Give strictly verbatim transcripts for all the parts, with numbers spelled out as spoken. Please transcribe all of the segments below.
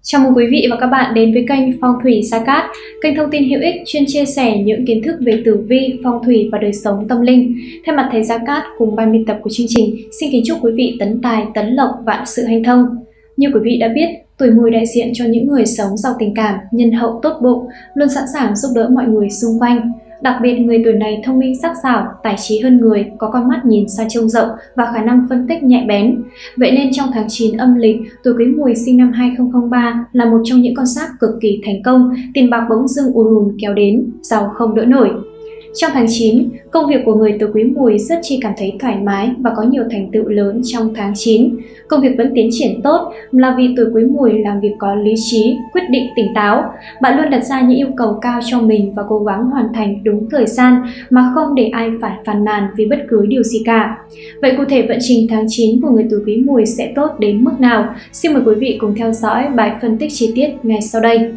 Chào mừng quý vị và các bạn đến với kênh Phong thủy Sa Cát, kênh thông tin hữu ích chuyên chia sẻ những kiến thức về tử vi, phong thủy và đời sống tâm linh. Thay mặt thầy Sa Cát cùng ban biên tập của chương trình, xin kính chúc quý vị tấn tài, tấn lộc, vạn sự hanh thông. Như quý vị đã biết, tuổi Mùi đại diện cho những người sống giàu tình cảm, nhân hậu tốt bụng, luôn sẵn sàng giúp đỡ mọi người xung quanh. Đặc biệt, người tuổi này thông minh sắc sảo, tài trí hơn người, có con mắt nhìn xa trông rộng và khả năng phân tích nhạy bén. Vậy nên trong tháng chín âm lịch, tuổi Quý Mùi sinh năm hai không không ba là một trong những con giáp cực kỳ thành công, tiền bạc bỗng dưng ùn ùn kéo đến, giàu không đỡ nổi. Trong tháng chín, công việc của người tuổi Quý Mùi rất chi cảm thấy thoải mái và có nhiều thành tựu lớn trong tháng chín. Công việc vẫn tiến triển tốt là vì tuổi Quý Mùi làm việc có lý trí, quyết định tỉnh táo. Bạn luôn đặt ra những yêu cầu cao cho mình và cố gắng hoàn thành đúng thời gian mà không để ai phải phàn nàn vì bất cứ điều gì cả. Vậy cụ thể vận trình tháng chín của người tuổi Quý Mùi sẽ tốt đến mức nào? Xin mời quý vị cùng theo dõi bài phân tích chi tiết ngay sau đây.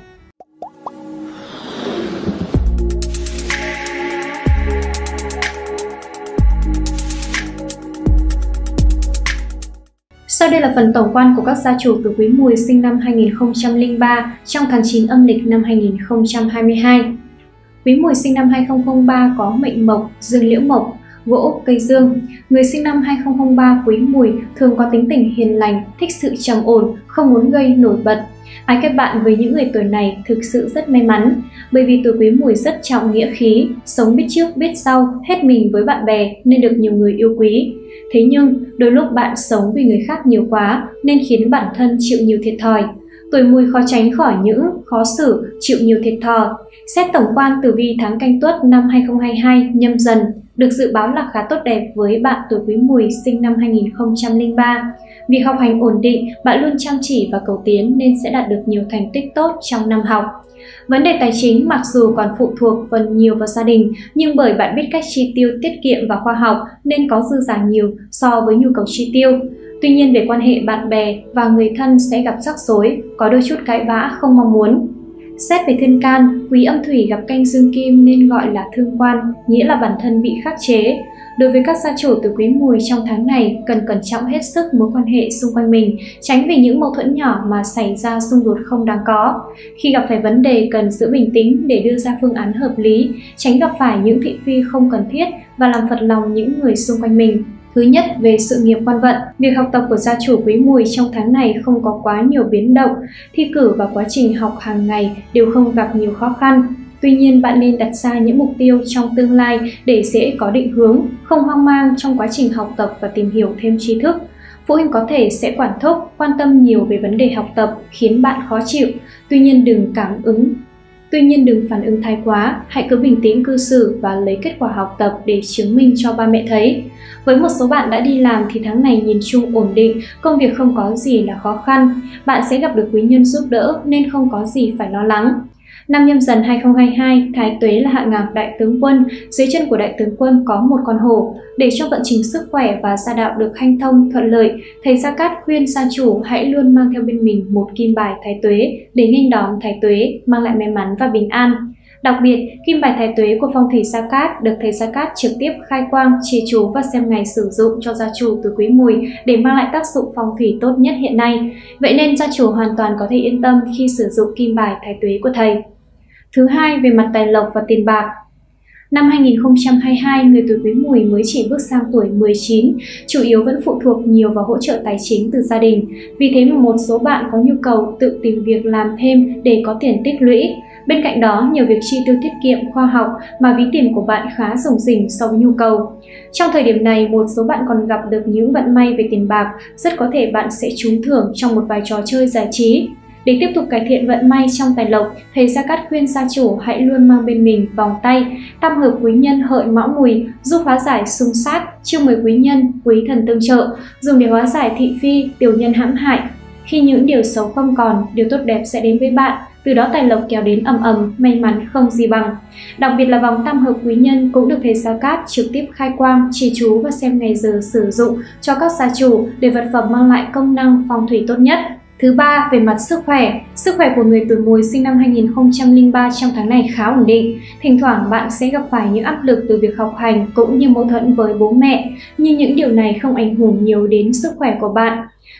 Sau đây là phần tổng quan của các gia chủ tuổi Quý Mùi sinh năm hai nghìn không trăm lẻ ba trong tháng chín âm lịch năm hai nghìn không trăm hai mươi hai. Quý Mùi sinh năm hai không không ba có mệnh mộc, dương liễu mộc, gỗ, cây dương. Người sinh năm hai không không ba Quý Mùi thường có tính tình hiền lành, thích sự trầm ổn, không muốn gây nổi bật. Ai kết bạn với những người tuổi này thực sự rất may mắn, bởi vì tuổi Quý Mùi rất trọng nghĩa khí, sống biết trước biết sau, hết mình với bạn bè nên được nhiều người yêu quý. Thế nhưng, đôi lúc bạn sống vì người khác nhiều quá nên khiến bản thân chịu nhiều thiệt thòi. Tuổi Mùi khó tránh khỏi những khó xử, chịu nhiều thiệt thòi. Xét tổng quan tử vi tháng Canh Tuất năm hai không hai hai nhâm dần, được dự báo là khá tốt đẹp với bạn tuổi Quý Mùi sinh năm hai nghìn không trăm lẻ ba. Việc học hành ổn định, bạn luôn chăm chỉ và cầu tiến nên sẽ đạt được nhiều thành tích tốt trong năm học. Vấn đề tài chính mặc dù còn phụ thuộc phần nhiều vào gia đình, nhưng bởi bạn biết cách chi tiêu tiết kiệm và khoa học nên có dư giả nhiều so với nhu cầu chi tiêu. Tuy nhiên về quan hệ bạn bè và người thân sẽ gặp rắc rối, có đôi chút cãi vã không mong muốn. Xét về thiên can, quý âm thủy gặp canh dương kim nên gọi là thương quan, nghĩa là bản thân bị khắc chế. Đối với các gia chủ tuổi Quý Mùi trong tháng này cần cẩn trọng hết sức mối quan hệ xung quanh mình, tránh vì những mâu thuẫn nhỏ mà xảy ra xung đột không đáng có. Khi gặp phải vấn đề cần giữ bình tĩnh để đưa ra phương án hợp lý, tránh gặp phải những thị phi không cần thiết và làm phật lòng những người xung quanh mình. Thứ nhất, về sự nghiệp quan vận, việc học tập của gia chủ Quý Mùi trong tháng này không có quá nhiều biến động, thi cử và quá trình học hàng ngày đều không gặp nhiều khó khăn. Tuy nhiên, bạn nên đặt ra những mục tiêu trong tương lai để dễ có định hướng, không hoang mang trong quá trình học tập và tìm hiểu thêm tri thức. Phụ huynh có thể sẽ quản thúc, quan tâm nhiều về vấn đề học tập khiến bạn khó chịu, tuy nhiên đừng cảm ứng. Tuy nhiên đừng phản ứng thái quá, hãy cứ bình tĩnh cư xử và lấy kết quả học tập để chứng minh cho ba mẹ thấy. Với một số bạn đã đi làm thì tháng này nhìn chung ổn định, công việc không có gì là khó khăn. Bạn sẽ gặp được quý nhân giúp đỡ nên không có gì phải lo lắng. Năm Nhâm Dần hai không hai hai, Thái Tuế là hạ ngạc đại tướng quân, dưới chân của đại tướng quân có một con hổ. Để cho vận trình sức khỏe và gia đạo được hanh thông, thuận lợi, thầy Sa Cát khuyên gia chủ hãy luôn mang theo bên mình một kim bài Thái Tuế để nghênh đón Thái Tuế, mang lại may mắn và bình an. Đặc biệt, kim bài Thái Tuế của phong thủy Sa Cát được thầy Sa Cát trực tiếp khai quang, trì chú và xem ngày sử dụng cho gia chủ tuổi Quý Mùi để mang lại tác dụng phong thủy tốt nhất hiện nay. Vậy nên gia chủ hoàn toàn có thể yên tâm khi sử dụng kim bài Thái Tuế của thầy. Thứ hai, về mặt tài lộc và tiền bạc. Năm hai nghìn không trăm hai mươi hai, người tuổi Quý Mùi mới chỉ bước sang tuổi mười chín, chủ yếu vẫn phụ thuộc nhiều vào hỗ trợ tài chính từ gia đình. Vì thế mà một số bạn có nhu cầu tự tìm việc làm thêm để có tiền tích lũy. Bên cạnh đó, nhiều việc chi tiêu tiết kiệm, khoa học mà ví tiền của bạn khá rủng rỉnh so với nhu cầu. Trong thời điểm này, một số bạn còn gặp được những vận may về tiền bạc, rất có thể bạn sẽ trúng thưởng trong một vài trò chơi giải trí. Để tiếp tục cải thiện vận may trong tài lộc, thầy Sa Cát khuyên gia chủ hãy luôn mang bên mình vòng tay, tam hợp quý nhân Hợi Mão Mùi, giúp hóa giải xung sát, chiêu mời quý nhân, quý thần tương trợ, dùng để hóa giải thị phi, tiểu nhân hãm hại. Khi những điều xấu không còn, điều tốt đẹp sẽ đến với bạn, từ đó tài lộc kéo đến ầm ầm, may mắn không gì bằng. Đặc biệt là vòng tam hợp quý nhân cũng được thầy Sa Cát trực tiếp khai quang, trì chú và xem ngày giờ sử dụng cho các gia chủ để vật phẩm mang lại công năng phong thủy tốt nhất. Thứ ba, về mặt sức khỏe. Sức khỏe của người tuổi Mùi sinh năm hai nghìn không trăm lẻ ba trong tháng này khá ổn định. Thỉnh thoảng bạn sẽ gặp phải những áp lực từ việc học hành cũng như mâu thuẫn với bố mẹ, nhưng những điều này không ảnh hưởng nhiều đến sức khỏe của bạn.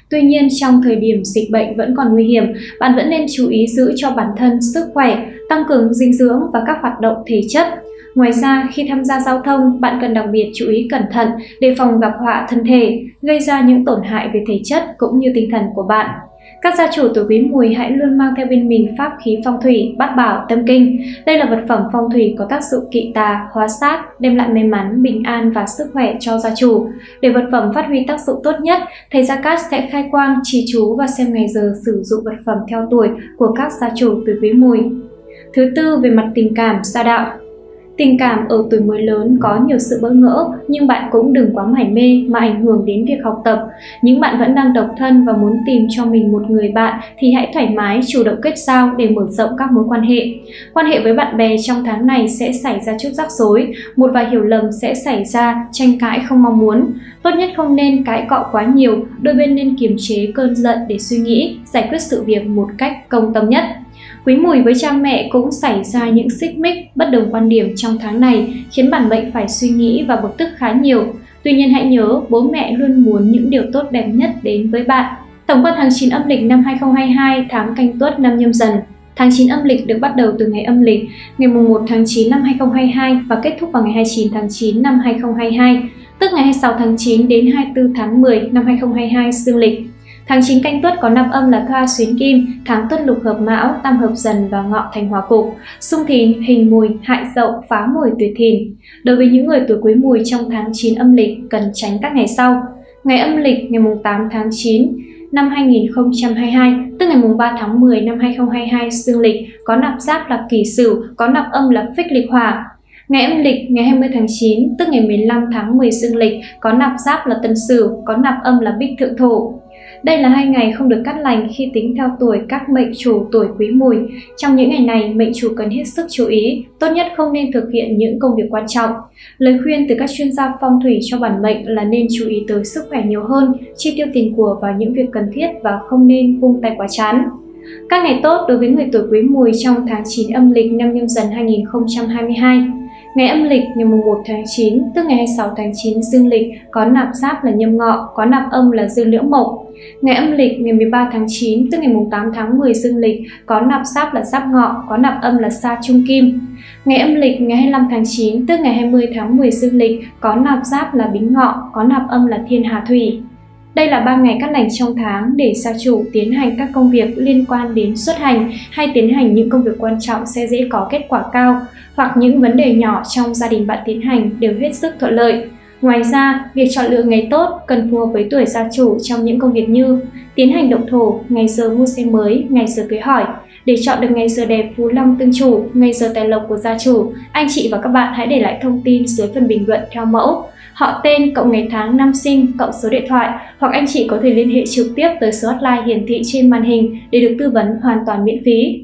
Tuy nhiên, trong thời điểm dịch bệnh vẫn còn nguy hiểm, bạn vẫn nên chú ý giữ cho bản thân sức khỏe, tăng cường dinh dưỡng và các hoạt động thể chất. Ngoài ra, khi tham gia giao thông, bạn cần đặc biệt chú ý cẩn thận, đề phòng gặp họa thân thể, gây ra những tổn hại về thể chất cũng như tinh thần của bạn. Các gia chủ tuổi Quý Mùi hãy luôn mang theo bên mình pháp khí phong thủy Bát Bảo Tâm Kinh. Đây là vật phẩm phong thủy có tác dụng kỵ tà, hóa sát, đem lại may mắn, bình an và sức khỏe cho gia chủ. Để vật phẩm phát huy tác dụng tốt nhất, thầy Gia Cát sẽ khai quang, trì chú và xem ngày giờ sử dụng vật phẩm theo tuổi của các gia chủ tuổi Quý Mùi. Thứ tư, về mặt tình cảm, gia đạo. Tình cảm ở tuổi Mùi lớn có nhiều sự bỡ ngỡ, nhưng bạn cũng đừng quá mải mê mà ảnh hưởng đến việc học tập. Những bạn vẫn đang độc thân và muốn tìm cho mình một người bạn thì hãy thoải mái chủ động kết giao để mở rộng các mối quan hệ. Quan hệ với bạn bè trong tháng này sẽ xảy ra chút rắc rối, một vài hiểu lầm sẽ xảy ra, tranh cãi không mong muốn. Tốt nhất không nên cãi cọ quá nhiều, đôi bên nên kiềm chế cơn giận để suy nghĩ, giải quyết sự việc một cách công tâm nhất. Quý Mùi với cha mẹ cũng xảy ra những xích mích, bất đồng quan điểm trong tháng này, khiến bản mệnh phải suy nghĩ và bực tức khá nhiều. Tuy nhiên hãy nhớ, bố mẹ luôn muốn những điều tốt đẹp nhất đến với bạn. Tổng quan tháng chín âm lịch năm hai nghìn không trăm hai mươi hai, tháng Canh Tuất năm Nhâm Dần. Tháng chín âm lịch được bắt đầu từ ngày âm lịch, ngày mùng một tháng chín năm hai nghìn không trăm hai mươi hai và kết thúc vào ngày hai mươi chín tháng chín năm hai nghìn không trăm hai mươi hai, tức ngày hai mươi sáu tháng chín đến hai mươi tư tháng mười năm hai nghìn không trăm hai mươi hai dương lịch. Tháng chín Canh Tuất có năm âm là Thoa Xuyến Kim, tháng Tuất lục hợp Mão, Tam hợp Dần và Ngọ thành Hỏa Cục, xung Thìn, Hình Mùi, Hại Dậu, Phá Mùi, Tuyệt Thìn. Đối với những người tuổi Quý Mùi trong tháng chín âm lịch cần tránh các ngày sau. Ngày âm lịch ngày mùng tám tháng chín năm hai nghìn không trăm hai mươi hai, tức ngày mùng ba tháng mười năm hai nghìn không trăm hai mươi hai dương lịch, có nạp giáp là Kỷ Sửu, có nạp âm là Phích lịch Hỏa. Ngày âm lịch ngày hai mươi tháng chín, tức ngày mười lăm tháng mười dương lịch, có nạp giáp là Tân Sửu, có nạp âm là Bích Thượng Thổ. Đây là hai ngày không được cát lành khi tính theo tuổi các mệnh chủ tuổi Quý Mùi. Trong những ngày này, mệnh chủ cần hết sức chú ý, tốt nhất không nên thực hiện những công việc quan trọng. Lời khuyên từ các chuyên gia phong thủy cho bản mệnh là nên chú ý tới sức khỏe nhiều hơn, chi tiêu tiền của vào những việc cần thiết và không nên vung tay quá chán. Các ngày tốt đối với người tuổi Quý Mùi trong tháng chín âm lịch năm Nhâm Dần hai nghìn không trăm hai mươi hai. Ngày âm lịch ngày mùng một tháng chín, tức ngày hai mươi sáu tháng chín dương lịch, có nạp giáp là Nhâm Ngọ, có nạp âm là Dương Liễu Mộc. Ngày âm lịch ngày mười ba tháng chín, tức ngày mùng tám tháng mười dương lịch, có nạp giáp là Giáp Ngọ, có nạp âm là Sa Trung Kim. Ngày âm lịch ngày hai mươi lăm tháng chín, tức ngày hai mươi tháng mười dương lịch, có nạp giáp là Bính Ngọ, có nạp âm là Thiên Hà Thủy. Đây là ba ngày cát lành trong tháng để gia chủ tiến hành các công việc liên quan đến xuất hành hay tiến hành những công việc quan trọng sẽ dễ có kết quả cao, hoặc những vấn đề nhỏ trong gia đình bạn tiến hành đều hết sức thuận lợi. Ngoài ra, việc chọn lựa ngày tốt cần phù hợp với tuổi gia chủ trong những công việc như tiến hành động thổ, ngày giờ mua xe mới, ngày giờ cưới hỏi. Để chọn được ngày giờ đẹp phú long tương chủ, ngày giờ tài lộc của gia chủ, anh chị và các bạn hãy để lại thông tin dưới phần bình luận theo mẫu họ tên cộng ngày tháng năm sinh cộng số điện thoại, hoặc anh chị có thể liên hệ trực tiếp tới số hotline hiển thị trên màn hình để được tư vấn hoàn toàn miễn phí.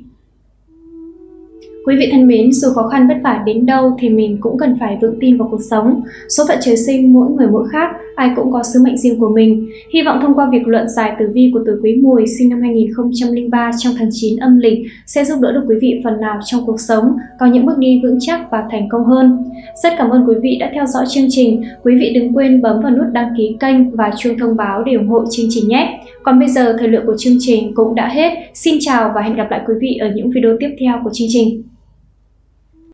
Quý vị thân mến, dù khó khăn vất vả đến đâu thì mình cũng cần phải vững tin vào cuộc sống. Số phận trời sinh mỗi người mỗi khác, ai cũng có sứ mệnh riêng của mình. Hy vọng thông qua việc luận giải tử vi của tuổi Quý Mùi sinh năm hai nghìn không trăm lẻ ba trong tháng chín âm lịch sẽ giúp đỡ được quý vị phần nào trong cuộc sống, có những bước đi vững chắc và thành công hơn. Rất cảm ơn quý vị đã theo dõi chương trình. Quý vị đừng quên bấm vào nút đăng ký kênh và chuông thông báo để ủng hộ chương trình nhé. Còn bây giờ thời lượng của chương trình cũng đã hết. Xin chào và hẹn gặp lại quý vị ở những video tiếp theo của chương trình.